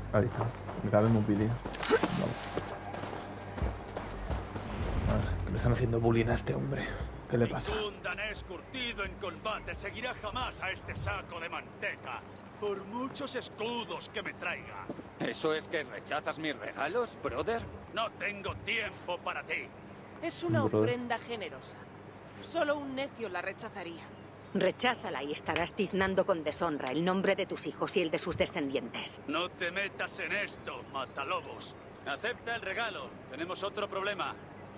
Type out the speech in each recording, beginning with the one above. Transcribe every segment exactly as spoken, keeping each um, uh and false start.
Ahí está. Me cabe movilidad. Vale. A ver, le están haciendo bullying a este hombre. ¿Qué le pasa? Ningún danés curtido en combate seguirá jamás a este saco de manteca, por muchos escudos que me traiga. ¿Eso es que rechazas mis regalos, brother? No tengo tiempo para ti. Es una Brother. ofrenda generosa. Solo un necio la rechazaría. Recházala y estarás tiznando con deshonra el nombre de tus hijos y el de sus descendientes. No te metas en esto, matalobos. Acepta el regalo. Tenemos otro problema.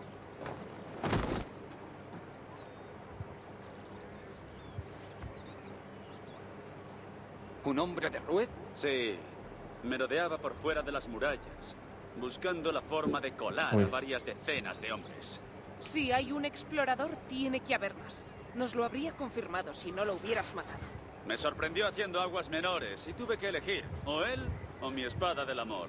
¿Un hombre de Rued? Sí. Merodeaba por fuera de las murallas, buscando la forma de colar Uy. a varias decenas de hombres. Si hay un explorador, tiene que haber más. Nos lo habría confirmado si no lo hubieras matado. Me sorprendió haciendo aguas menores y tuve que elegir o él o mi espada del amor.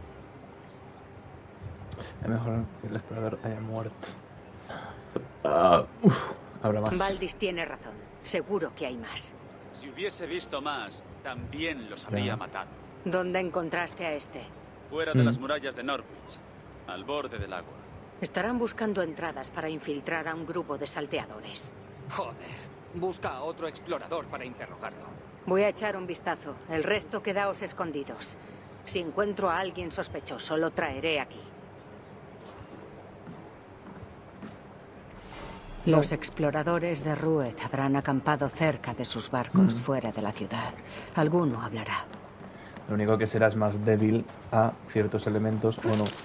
Es mejor que el explorador haya muerto. Ah, uf, habrá más. Valdis tiene razón. Seguro que hay más. Si hubiese visto más, también los habría Claro. matado. ¿Dónde encontraste a este? Fuera de Mm. las murallas de Norwich, al borde del agua. Estarán buscando entradas para infiltrar a un grupo de salteadores. Joder. Busca a otro explorador para interrogarlo. Voy a echar un vistazo. El resto quedaos escondidos. Si encuentro a alguien sospechoso, lo traeré aquí. Los exploradores de Rued habrán acampado cerca de sus barcos fuera de la ciudad. Alguno hablará. Lo único que serás más débil a ciertos elementos o no.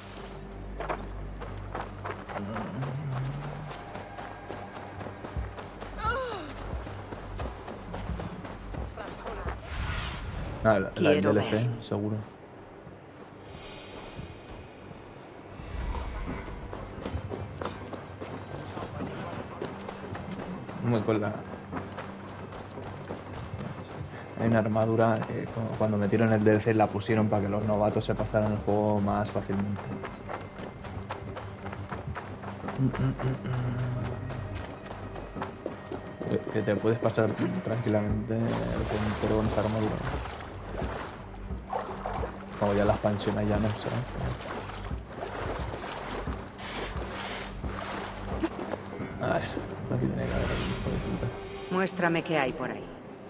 Ah, la, la del Quiero D L C, ver. seguro. Muy con la... Hay una armadura que cu- cuando metieron el D L C la pusieron para que los novatos se pasaran el juego más fácilmente. Mm, mm, mm, mm. Que- Que te puedes pasar tranquilamente con, con esa armadura. Como ya la expansión ya no, ¿sabes? A ver, aquí tiene que haber algún hijo de puta. Muéstrame qué hay por ahí.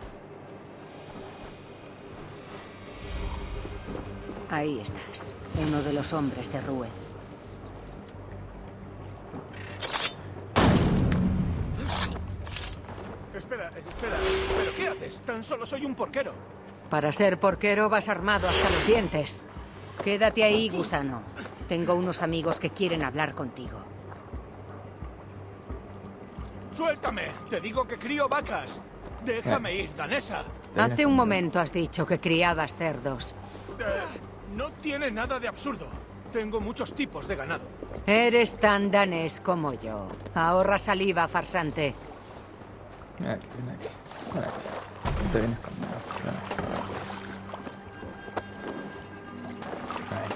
Ahí estás, uno de los hombres de Rued. Espera, espera. ¿Pero qué haces? Tan solo soy un porquero. Para ser porquero vas armado hasta los dientes. Quédate ahí, gusano. Tengo unos amigos que quieren hablar contigo. ¡Suéltame! Te digo que crío vacas. Déjame ir, danesa. Hace un momento has dicho que criabas cerdos. Eh, no tiene nada de absurdo. Tengo muchos tipos de ganado. Eres tan danés como yo. Ahorra saliva, farsante. Ven aquí, ven aquí. Ven aquí. No te vienes conmigo. Ven aquí. Ahí.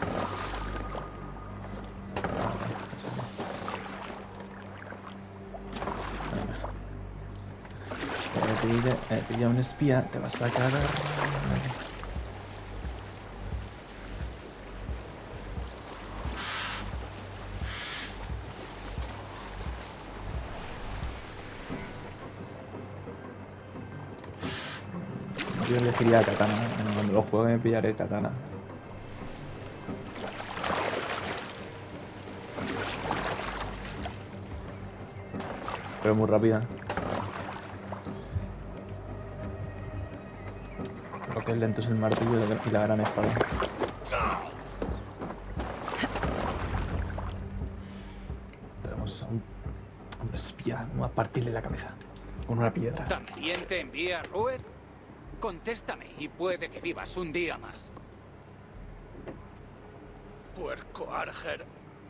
Venga. Te pilla, eh, pilla un espía, te vas a cagar. Yo elegiría katana. Cuando lo juegue me pillaré katana. Pero muy rápida. Lo que es lento es el martillo y la gran espada. Tenemos a un, a un espía. Vamos a partirle la cabeza con una piedra. ¿También te envía Rued? Contéstame y puede que vivas un día más. Puerco Arger.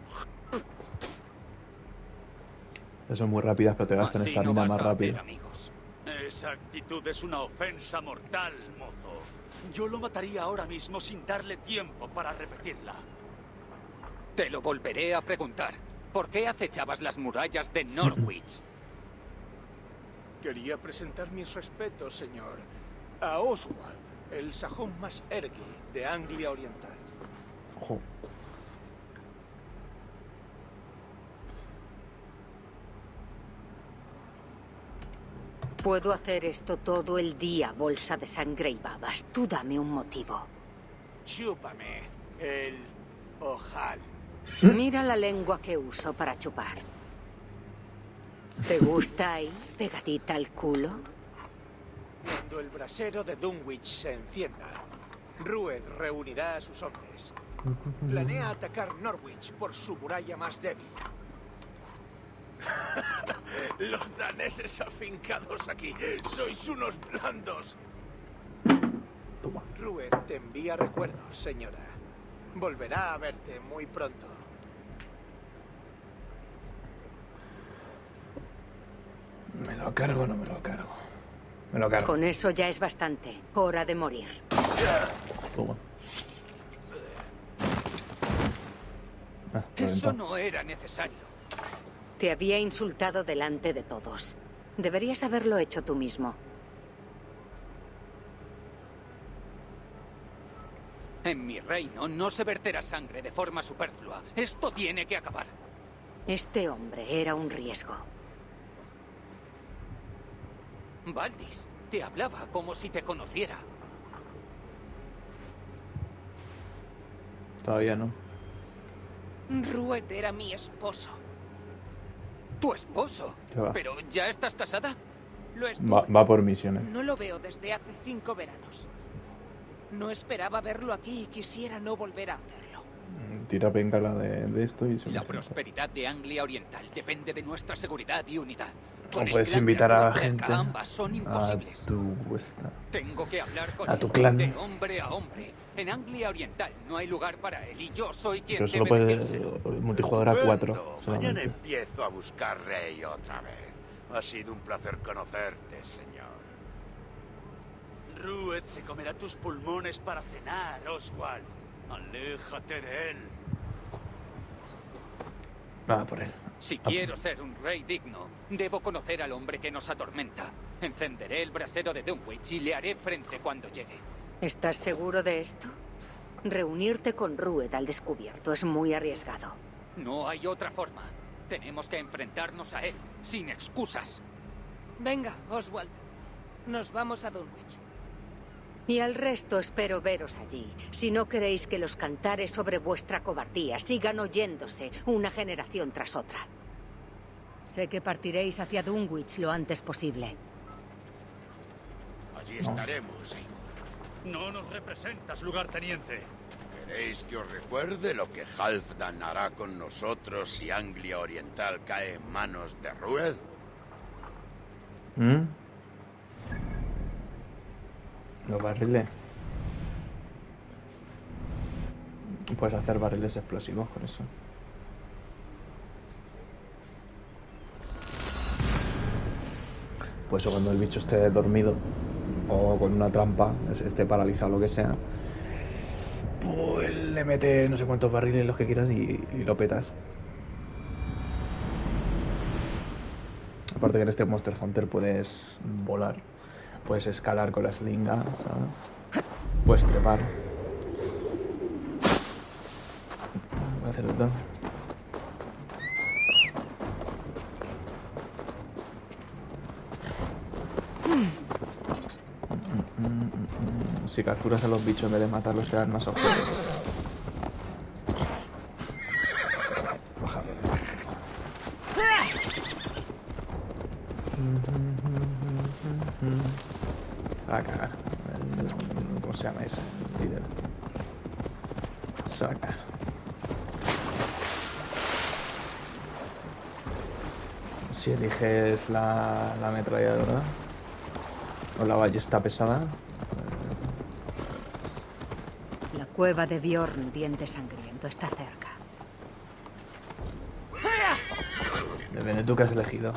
Son muy rápidas, pero te gastan Así estamina no vas más a hacer rápido. amigos. Esa actitud es una ofensa mortal, mozo. Yo lo mataría ahora mismo sin darle tiempo para repetirla. Te lo volveré a preguntar. ¿Por qué acechabas las murallas de Norwich? Quería presentar mis respetos, señor. A Oswald, el sajón más ergi de Anglia Oriental. Ojo. Puedo hacer esto todo el día, bolsa de sangre y babas. Tú dame un motivo. Chúpame el ojal. Mira la lengua que uso para chupar. ¿Te gusta ahí, pegadita al culo? Cuando el brasero de Dunwich se encienda, Rued reunirá a sus hombres. Planea atacar Norwich por su muralla más débil. Los daneses afincados aquí, sois unos blandos. Toma. Rued te envía recuerdos, señora. Volverá a verte muy pronto. ¿Me lo cargo o no me lo cargo? Me lo cargo. Con eso ya es bastante. Hora de morir. Toma. Ah, Eso reventado. no era necesario. Te había insultado delante de todos. Deberías haberlo hecho tú mismo. En mi reino no se verterá sangre de forma superflua. Esto tiene que acabar. Este hombre era un riesgo. Valdis, te hablaba como si te conociera. Todavía no. Rued era mi esposo. ¿Tu esposo? ¿Qué va? ¿Pero ya estás casada? Lo estuve. Va, va por misiones. No lo veo desde hace cinco veranos. No esperaba verlo aquí y quisiera no volver a hacerlo. Tira bengala de, de esto y se La me prosperidad de Anglia Oriental depende de nuestra seguridad y unidad. No Con el puedes clan de invitar a Rued cerca, gente ambas son imposibles. a tu vuestra. Tengo que hablar con a él, tu clan. de hombre a hombre. En Anglia Oriental no hay lugar para él y yo soy quien Pero solo debe puede decírselo. multijugador a cuatro. Estupendo. Mañana Solamente. empiezo a buscar rey otra vez. Ha sido un placer conocerte, señor. Rued se comerá tus pulmones para cenar, Oswald. Aléjate de él. Nada por él. Si quiero ser un rey digno, debo conocer al hombre que nos atormenta. Encenderé el brasero de Dunwich y le haré frente cuando llegue. ¿Estás seguro de esto? Reunirte con Rued al descubierto es muy arriesgado. No hay otra forma. Tenemos que enfrentarnos a él, sin excusas. Venga, Oswald. Nos vamos a Dunwich. Y al resto espero veros allí, si no queréis que los cantares sobre vuestra cobardía sigan oyéndose una generación tras otra. Sé que partiréis hacia Dunwich lo antes posible. Allí estaremos, Seymour. No nos representas, lugarteniente. ¿Queréis que os recuerde lo que Halfdan hará con nosotros si Anglia Oriental cae en manos de Rued? ¿Mm? Los barriles. Puedes hacer barriles explosivos con eso. Pues eso, cuando el bicho esté dormido o con una trampa, esté paralizado o lo que sea, pues le metes no sé cuántos barriles, los que quieras, y, y lo petas. Aparte que en este Monster Hunter puedes volar, puedes escalar con la slinga, ¿sabes? Puedes trepar. Voy a hacer el daño. Si capturas a los bichos en vez de matarlos, se dan más objetos. Baja. A cagar. ¿Cómo se llama ese? Líder. Saca. Si eliges la, la ametralladora o la ballesta pesada. La cueva de Bjorn, diente sangriento, está cerca. Depende tú que has elegido.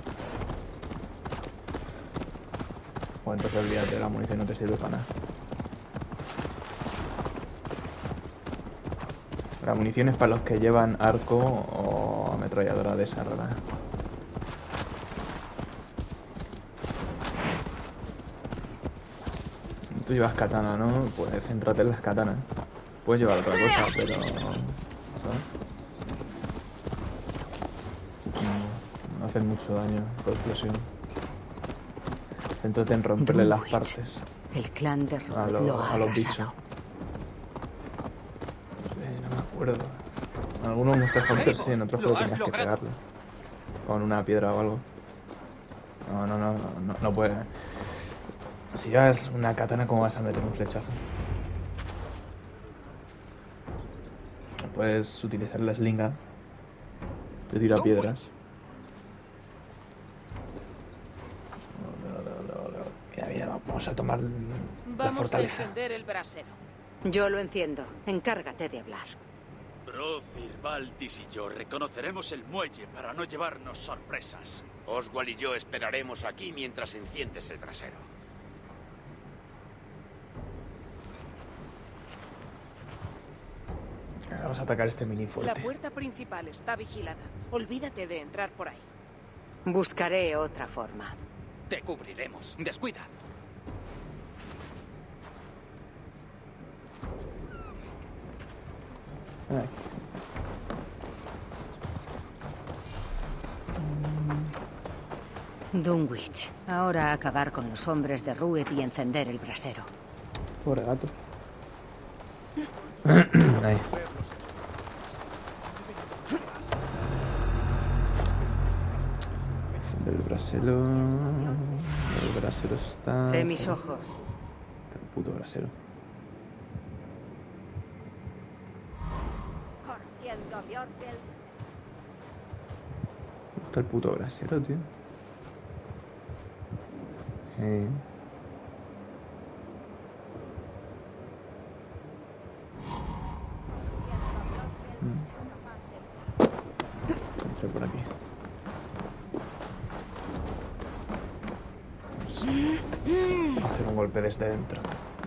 O entonces olvídate, la munición no te sirve para nada. La munición es para los que llevan arco o ametralladora de esa rara. Tú llevas katana, ¿no? Pues céntrate en las katanas. Puedes llevar otra cosa, pero... ¿sabes? No, no hacen mucho daño por explosión. Céntrate en romperle las partes. El clan de Rued A, lo, lo ha a los bichos. arrasado. Eh, no me acuerdo. En algunos Monster Hunter sí, en otros Lo juegos has tenías que logrado. pegarle. Con una piedra o algo. No, no, no, no, no puede. Si llevas una katana, ¿cómo vas a meter un flechazo? No puedes utilizar la slinga. Te tira piedras. Mira, mira, vamos a tomar la Vamos a fortaleza. encender el brasero. Yo lo enciendo. Encárgate de hablar. Brothir, Valdis y yo reconoceremos el muelle para no llevarnos sorpresas. Oswald y yo esperaremos aquí mientras enciendes el brasero. Vamos a atacar este mini La fuerte. puerta principal está vigilada. Olvídate de entrar por ahí. Buscaré otra forma. Te cubriremos. Descuida. Ay. Dunwich. Ahora acabar con los hombres de Rued y encender el brasero. Pobre gato. Ahí. Del brasero. El brasero está. Sé mis ojos. Está el puto brasero. Está el puto brasero, tío. Eh. Entré por aquí. Vamos a hacer un golpe desde dentro.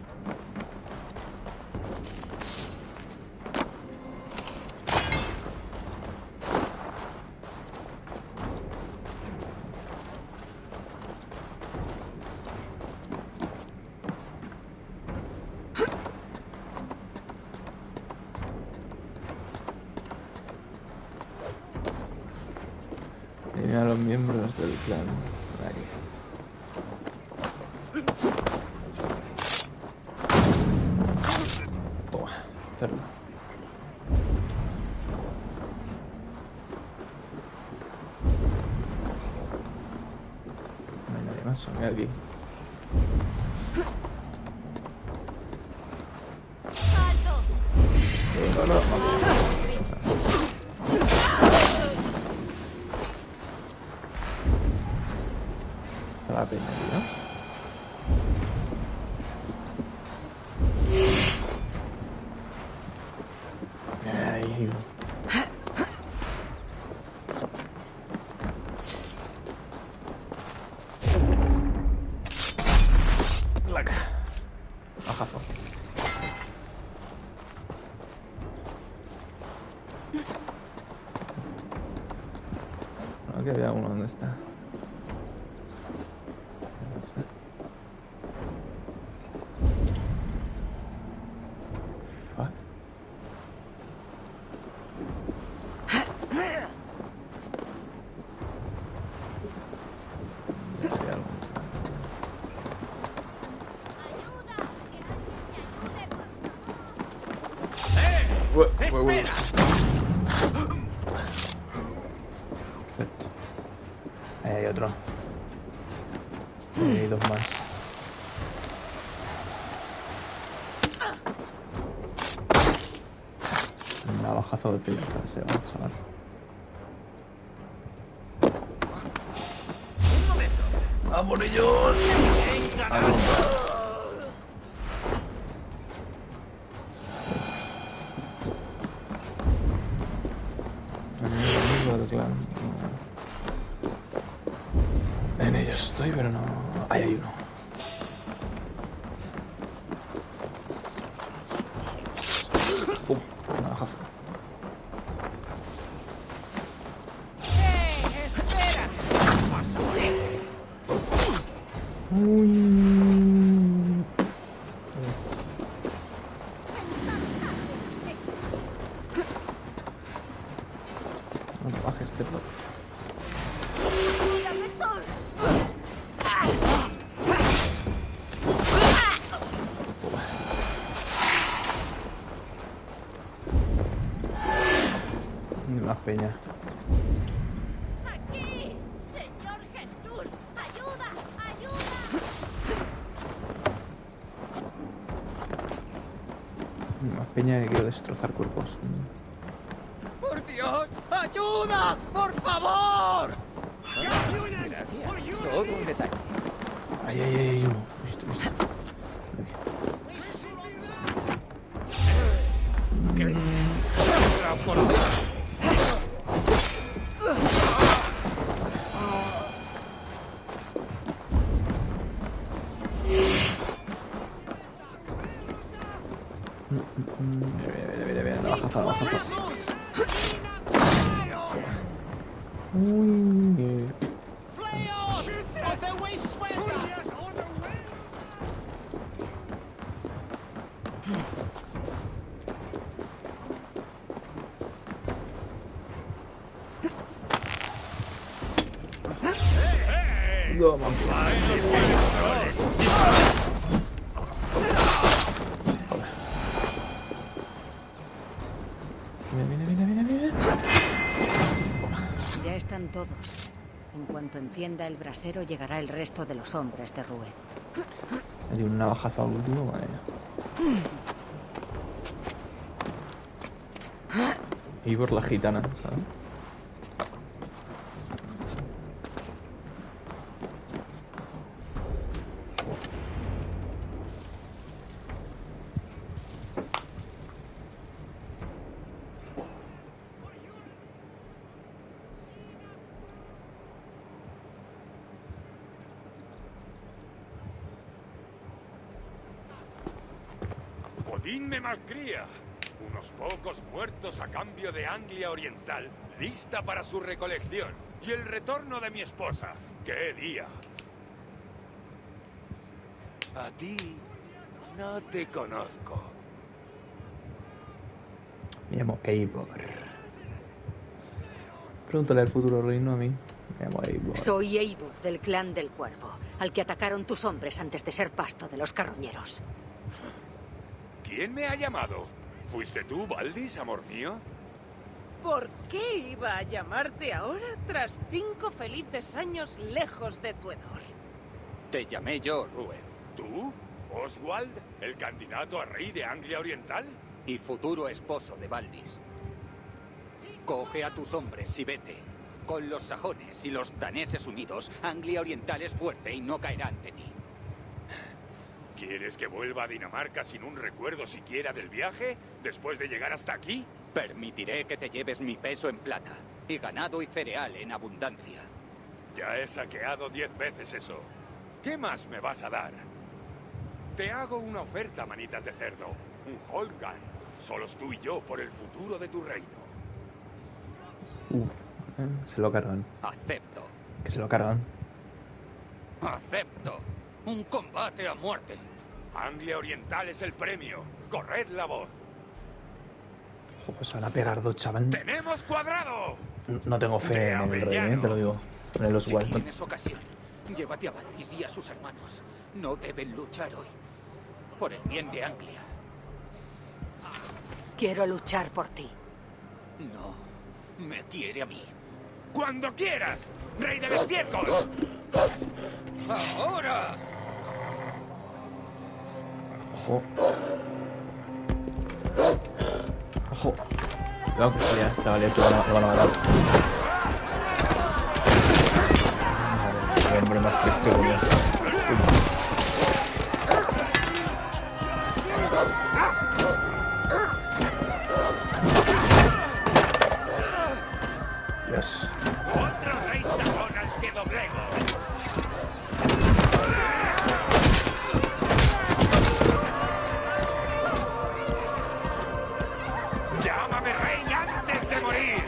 Y a los miembros del clan. Aquí. Toma, hacerlo. No hay nadie más, son aquí. Eh, no, no, no. La peña, ¿no? Ahí. Laca. Bajazo. Aquí había uno, ¿dónde está? Ah. Había algo. Ue- ue- ue- Perfecto. Ahí hay otro. Ahí hay dos más. Un navajazo de pelota ese va, chaval. ¡A por ellos! ¡A por- Amigo del clan. No. En ellos estoy, pero no. Ahí hay uno. Pum, navajazo. ¡Eh! ¡Espera! Uy. cerdo. Ni más peña. ¡Aquí! ¡Señor Jesús! ¡Ayuda! ¡Ayuda! Ni más peña que quiero destrozar cuerpos. ¡Por Dios! ¡Ayuda! ¡Por favor! Gracias. Todo un detalle. Ay, ay, ay, uno. Visto, visto. Mira, mira, mira, la baja, la baja. Uy. Toma. Mira, mira, mira, mira, mira. Ya están todos. En cuanto encienda el brasero, llegará el resto de los hombres de Rued. Hay un navajazo al último, vale. Y por la gitana, ¿sabes? Odín me malcría. Unos pocos muertos a cambio de Anglia Oriental, lista para su recolección. Y el retorno de mi esposa. ¡Qué día! A ti no te conozco. Me llamo Eivor. Pregúntale al futuro reino a mí. Me llamo Eivor. Soy Eivor del clan del Cuervo, al que atacaron tus hombres antes de ser pasto de los carroñeros. ¿Quién me ha llamado? ¿Fuiste tú, Valdis, amor mío? ¿Por qué iba a llamarte ahora tras cinco felices años lejos de tu hedor? Te llamé yo, Rued. ¿Tú? ¿Oswald, el candidato a rey de Anglia Oriental? Y futuro esposo de Valdis. Coge a tus hombres y vete. Con los sajones y los daneses unidos, Anglia Oriental es fuerte y no caerá ante ti. ¿Quieres que vuelva a Dinamarca sin un recuerdo siquiera del viaje, después de llegar hasta aquí? Permitiré que te lleves mi peso en plata, y ganado y cereal en abundancia. Ya he saqueado diez veces eso. ¿Qué más me vas a dar? Te hago una oferta, manitas de cerdo. Un Holgan. Solos tú y yo por el futuro de tu reino. Uh, eh, se lo cargan. Acepto. Que se lo cargan. Acepto. Un combate a muerte. Anglia Oriental es el premio. Corred la voz. Ojo, pues van a pegar dos, chaval. ¡Tenemos cuadrado! No, no tengo fe en el rey, eh, te lo digo. En el Si Oswald. tienes ocasión, llévate a Valdis y a sus hermanos. No deben luchar hoy. Por el bien de Anglia. Quiero luchar por ti. No, me quiere a mí. ¡Cuando quieras! ¡Rey del estiércol! ¡Ahora! Ojo. Ojo. Cuidado que ya se vale, tú van a, van a matar. Madre, hombre más triste que yo. Dios. ¡Otro rey sajón al que doblego! ¡Llámame rey antes de morir!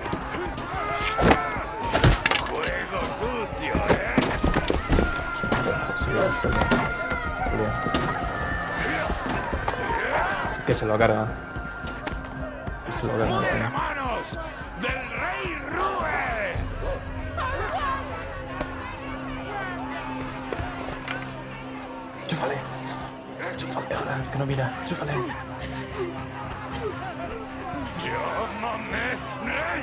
¡Juego sucio, eh! Sí, está bien. Está bien. Que se lo carga. se lo cargan. ¡Muere a manos del rey Rue! Chúfale. Chúfale ahora, que no mira. Chúfale. ¡Llámame rey!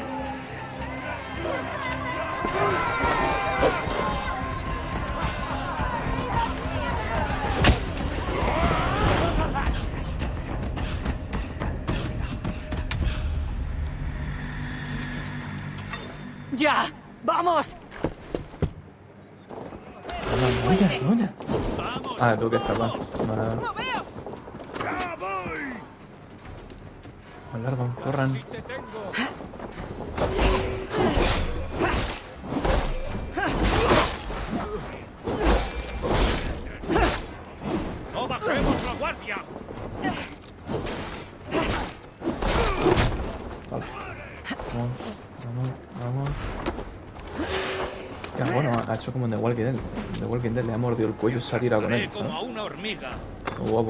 ¿Qué es esto? ¡Ya! ¡Vamos! No, no, ya, no, ya. Ah, tú que estás, va. Vale. ¡Moveos! ¡Ya voy! Al largo, corran. Si te tengo. ¡No bajemos la guardia! Vale. Vamos, vamos, vamos. Ya, bueno, ha hecho como en The Walking Dead. En The Walking Dead le ha mordido el cuello y se ha tirado con él, como a ¿sabes? una hormiga. Qué guapo.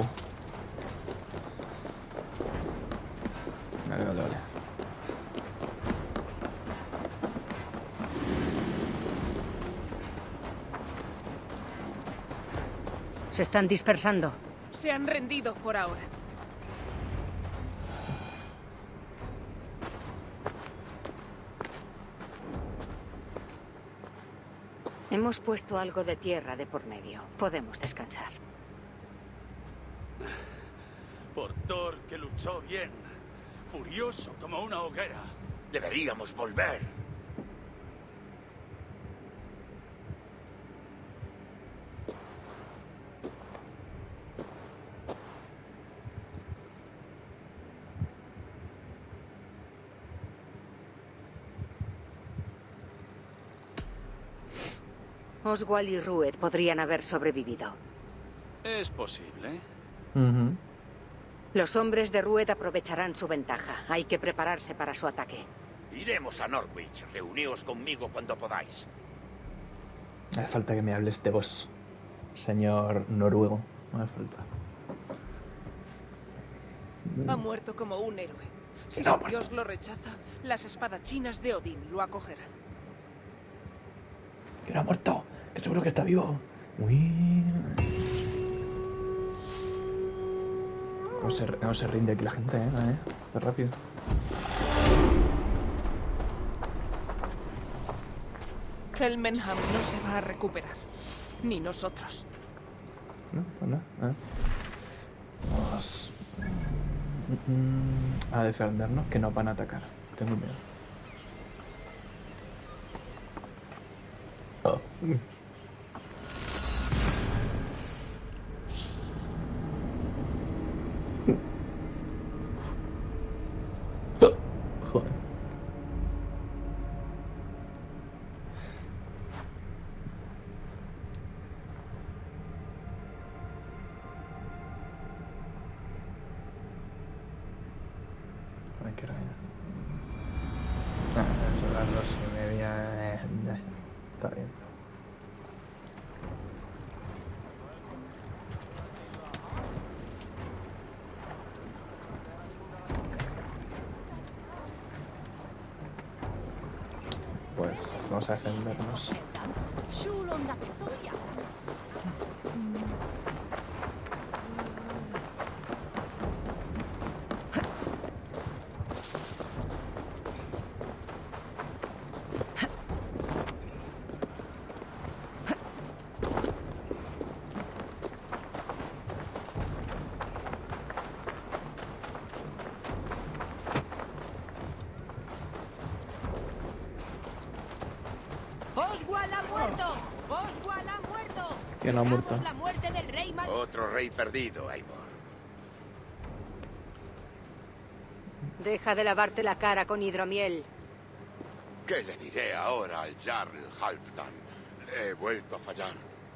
Vale, vale, vale. Se están dispersando. Se han rendido por ahora. Hemos puesto algo de tierra de por medio. Podemos descansar. Por Thor, que luchó bien. Furioso como una hoguera. Deberíamos volver. Oswald y Rued podrían haber sobrevivido. Es posible. Uh-huh. Los hombres de Rued aprovecharán su ventaja. Hay que prepararse para su ataque. Iremos a Norwich. Reuníos conmigo cuando podáis. Hace falta que me hables de vos, señor noruego. No hace falta. Ha muerto como un héroe. Si No, su dios lo rechaza, las espadachinas de Odín lo acogerán. Que no ha muerto, que seguro que está vivo. Uy. No se, no se rinde aquí la gente, eh. eh. Está rápido. Helmenham no se va a recuperar. Ni nosotros. No, pues no, eh. Vamos mm, a defendernos, que nos van a atacar. Tengo miedo. Oh. Joder. Ay, qué raya. Ah, son las dos y media. Eh, eh, está bien. Pues vamos a defendernos. ¡Oswald ha muerto! ¡Oswald ha muerto! ¿Quién ha muerto? Celebramos la muerte del rey Mal... Otro rey perdido, Eivor. Deja de lavarte la cara con hidromiel. ¿Qué le diré ahora al Jarl Halfdan? He vuelto a fallar.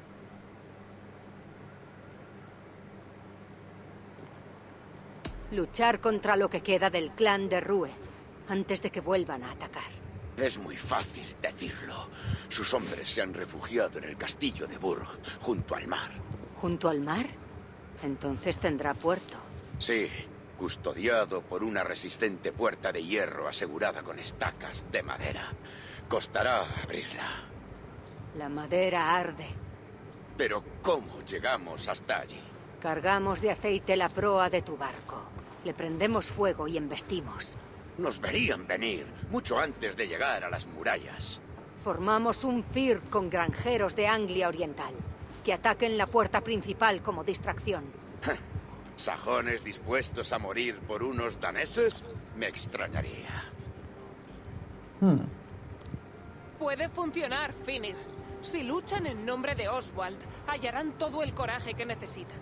Luchar contra lo que queda del clan de Rued antes de que vuelvan a atacar. Es muy fácil decirlo. Sus hombres se han refugiado en el castillo de Burg, junto al mar. ¿Junto al mar? Entonces tendrá puerto. Sí, custodiado por una resistente puerta de hierro asegurada con estacas de madera. Costará abrirla. La madera arde. Pero ¿cómo llegamos hasta allí? Cargamos de aceite la proa de tu barco. Le prendemos fuego y embestimos. Nos verían venir mucho antes de llegar a las murallas. Formamos un F I R con granjeros de Anglia Oriental, que ataquen la puerta principal como distracción. ¿Sajones dispuestos a morir por unos daneses? Me extrañaría. Hmm. Puede funcionar, Finir. Si luchan en nombre de Oswald, hallarán todo el coraje que necesitan.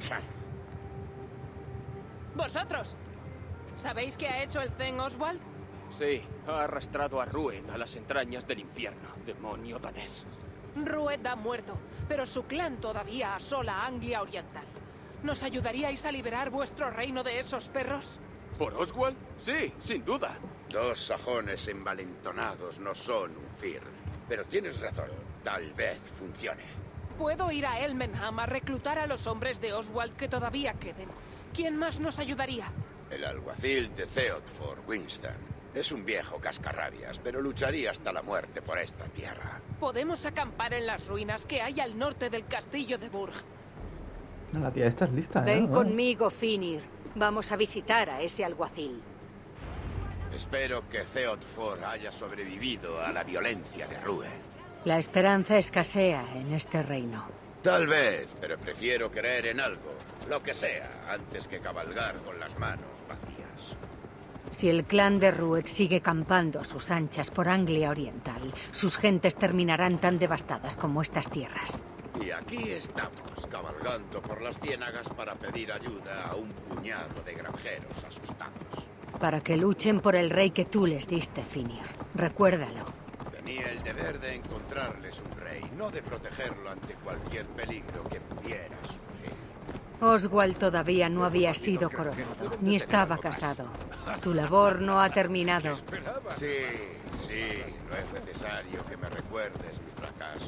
¡Vosotros! ¿Sabéis qué ha hecho el Zen Oswald? Sí, ha arrastrado a Rued a las entrañas del infierno, demonio danés. Rued ha muerto, pero su clan todavía asola Anglia Oriental. ¿Nos ayudaríais a liberar vuestro reino de esos perros? ¿Por Oswald? Sí, sin duda. Dos sajones envalentonados no son un F I R. Pero tienes razón, tal vez funcione. Puedo ir a Elmenham a reclutar a los hombres de Oswald que todavía queden. ¿Quién más nos ayudaría? El alguacil de Theodford, Winston. Es un viejo cascarrabias, pero lucharía hasta la muerte por esta tierra. Podemos acampar en las ruinas que hay al norte del castillo de Burg. No, la tía esta es lista, ¿eh? Ven Oh. conmigo, Finir. Vamos a visitar a ese alguacil. Espero que Theodford haya sobrevivido a la violencia de Rued. La esperanza escasea en este reino. Tal vez, pero prefiero creer en algo, lo que sea, antes que cabalgar con las manos vacías. Si el clan de Rued sigue campando a sus anchas por Anglia Oriental, sus gentes terminarán tan devastadas como estas tierras. Y aquí estamos, cabalgando por las ciénagas para pedir ayuda a un puñado de granjeros asustados. Para que luchen por el rey que tú les diste, Finir. Recuérdalo. Tenía el deber de encontrarles un rey, no de protegerlo ante cualquier peligro que pudiera surgir. Oswald todavía no había sido coronado, ni estaba casado. Tu labor no ha terminado. Sí, sí, no es necesario que me recuerdes mi fracaso.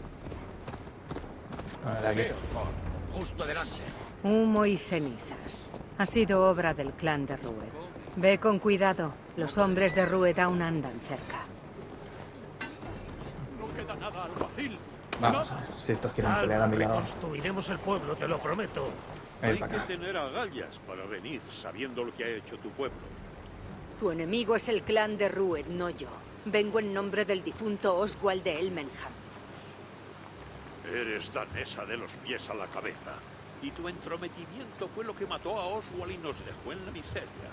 A ver, aquí. Theodford, justo delante. Humo y cenizas. Ha sido obra del clan de Rued. Ve con cuidado. Los hombres de Rued aún andan cerca. No queda nada, alguacil. Vamos a ver si estos quieren pelear a mi lado. Reconstruiremos el pueblo, te lo prometo. Ven Hay para que acá. tener agallas para venir sabiendo lo que ha hecho tu pueblo. Tu enemigo es el clan de Rued, no yo. Vengo en nombre del difunto Oswald de Elmenham. Eres danesa de los pies a la cabeza. Y tu entrometimiento fue lo que mató a Oswald y nos dejó en la miseria.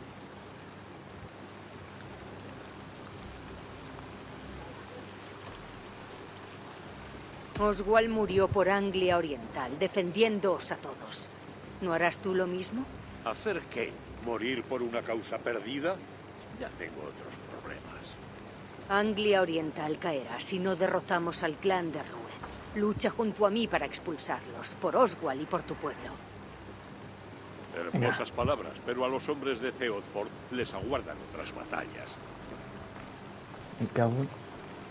Oswald murió por Anglia Oriental, defendiéndoos a todos. ¿No harás tú lo mismo? ¿Hacer qué? ¿Morir por una causa perdida? Ya tengo otros problemas. Anglia Oriental caerá si no derrotamos al clan de Rued. Lucha junto a mí para expulsarlos, por Oswald y por tu pueblo. Hermosas palabras, pero a los hombres de Theodford les aguardan otras batallas. Me cago en-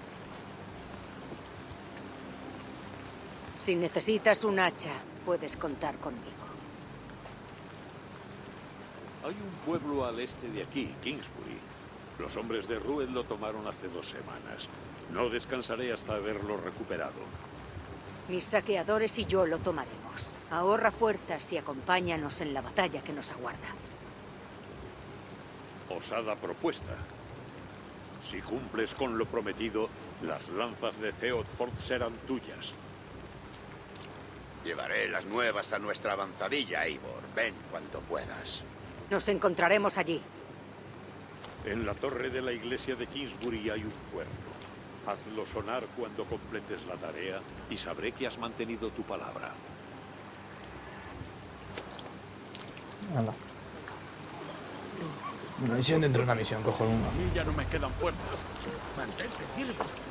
Si necesitas un hacha, puedes contar conmigo. Hay un pueblo al este de aquí, Kingsbury. Los hombres de Rued lo tomaron hace dos semanas. No descansaré hasta haberlo recuperado. Mis saqueadores y yo lo tomaremos. Ahorra fuerzas y acompáñanos en la batalla que nos aguarda. Osada propuesta. Si cumples con lo prometido, las lanzas de Theodford serán tuyas. Llevaré las nuevas a nuestra avanzadilla, Eivor. Ven cuando puedas. Nos encontraremos allí. En la torre de la iglesia de Kingsbury hay un cuerno. Hazlo sonar cuando completes la tarea y sabré que has mantenido tu palabra. Anda. Una misión dentro de una misión, cojo uno. A mí ya no me quedan fuerzas. Mantente firme.